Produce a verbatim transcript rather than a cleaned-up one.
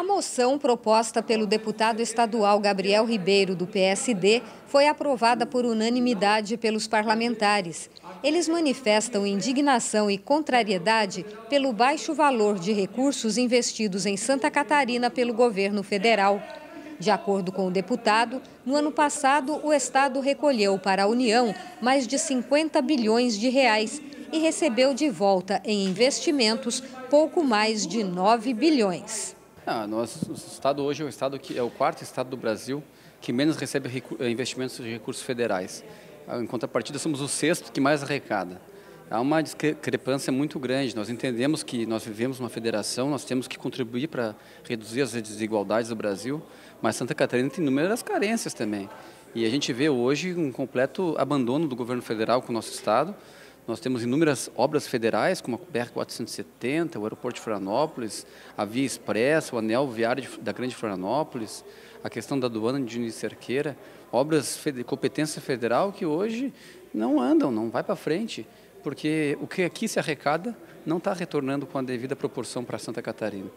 moção proposta pelo deputado estadual Gabriel Ribeiro, do P S D, foi aprovada por unanimidade pelos parlamentares. Eles manifestam indignação e contrariedade pelo baixo valor de recursos investidos em Santa Catarina pelo governo federal. De acordo com o deputado, no ano passado o estado recolheu para a União mais de cinquenta bilhões de reais e recebeu de volta em investimentos pouco mais de nove bilhões. Ah, nosso estado hoje é o estado que é o quarto estado do Brasil que menos recebe investimentos de recursos federais. Em contrapartida, somos o sexto que mais arrecada. Há uma discrepância muito grande. Nós entendemos que nós vivemos uma federação, nós temos que contribuir para reduzir as desigualdades do Brasil, mas Santa Catarina tem inúmeras carências também. E a gente vê hoje um completo abandono do governo federal com o nosso estado. Nós temos inúmeras obras federais, como a B R quatrocentos e setenta, o aeroporto de Florianópolis, a Via Expressa, o anel viário da Grande Florianópolis, a questão da aduana de Juiz de Cerqueira, obras de competência federal que hoje não andam, não vai para frente, porque o que aqui se arrecada não está retornando com a devida proporção para Santa Catarina.